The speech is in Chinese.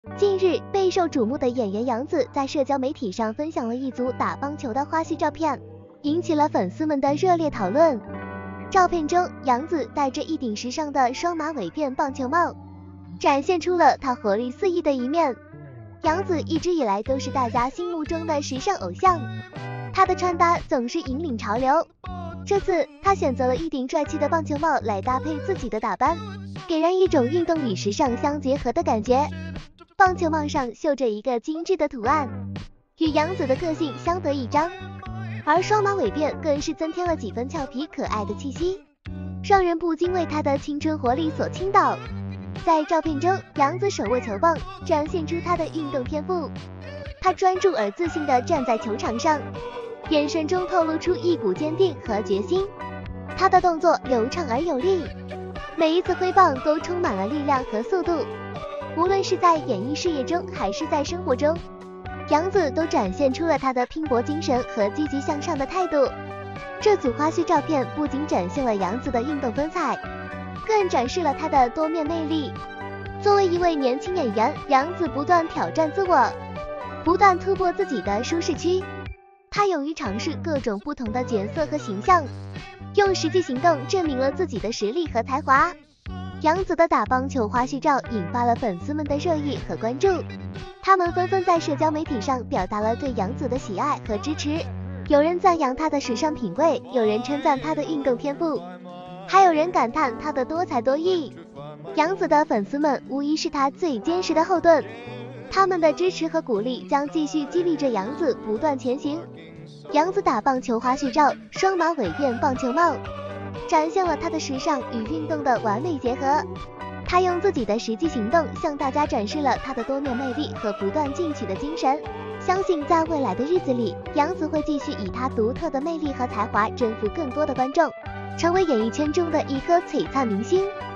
近日，备受瞩目的演员杨紫在社交媒体上分享了一组打棒球的花絮照片，引起了粉丝们的热烈讨论。照片中，杨紫戴着一顶时尚的双马尾辫棒球帽，展现出了她活力四溢的一面。杨紫一直以来都是大家心目中的时尚偶像，她的穿搭总是引领潮流。这次，她选择了一顶帅气的棒球帽来搭配自己的打扮，给人一种运动与时尚相结合的感觉。棒球帽上绣着一个精致的图案，与杨紫的个性相得益彰，而双马尾辫更是增添了几分俏皮可爱的气息，让人不禁为她的青春活力所倾倒。在照片中，杨紫手握球棒，展现出她的运动天赋。她专注而自信地站在球场上，眼神中透露出一股坚定和决心。她的动作流畅而有力，每一次挥棒都充满了力量和速度。无论是在演艺事业中还是在生活中，杨紫都展现出了她的拼搏精神和积极向上的态度。这组花絮照片不仅展现了杨紫的运动风采，更展示了她的多面魅力。作为一位年轻演员，杨紫不断挑战自我，不断突破自己的舒适区。她勇于尝试各种不同的角色和形象，用实际行动证明了自己的实力和才华。杨紫的打棒球花絮照引发了粉丝们的热议和关注，他们纷纷在社交媒体上表达了对杨紫的喜爱和支持。有人赞扬她的时尚品味，有人称赞她的运动天赋，还有人感叹她的多才多艺。杨紫的粉丝们无疑是她最坚实的后盾，他们的支持和鼓励将继续激励着杨紫不断前行。杨紫打棒球花絮照，双马尾辫棒球帽，展现了她的时尚与运动的完美结合。她用自己的实际行动向大家展示了她的多面魅力和不断进取的精神。相信在未来的日子里，杨紫会继续以她独特的魅力和才华征服更多的观众，成为演艺圈中的一颗璀璨明星。